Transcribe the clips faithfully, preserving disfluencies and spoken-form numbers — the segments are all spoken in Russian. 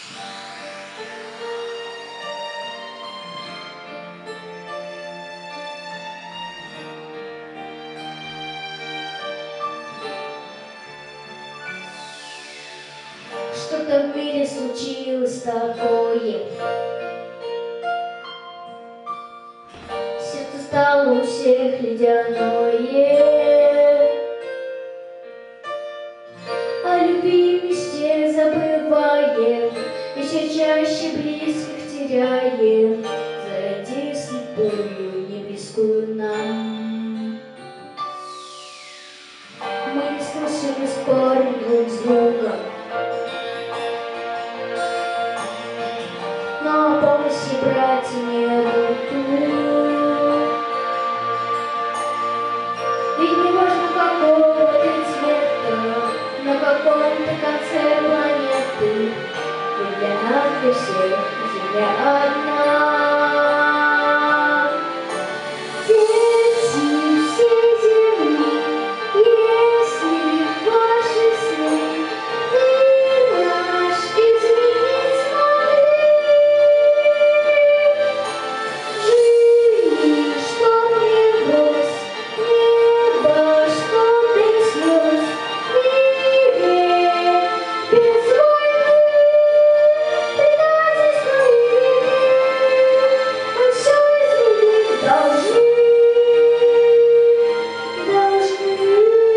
Что-то в мире случилось такое, сердце стало у всех ледяное, о любви и мечте забываем, и все чаще близких теряем, зайди слепую, не близкую нам. Мы не слышим и спорим друг с другом, но помощи брать не буду. Ведь не важно, какого ты цвета, на каком-то конце планеты, ведь для нас, для всех, Земля одна. Дети всей земли, если ваши сны мир наш изменить смогли, живи, чтоб не брось, небо, чтоб без слез, мире без войны, предательства и вины, мы все изменить должны, должны.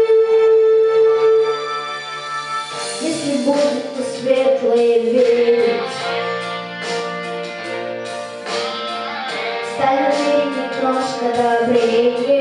Если будет то светлое верить, станет в мире немножко добрее.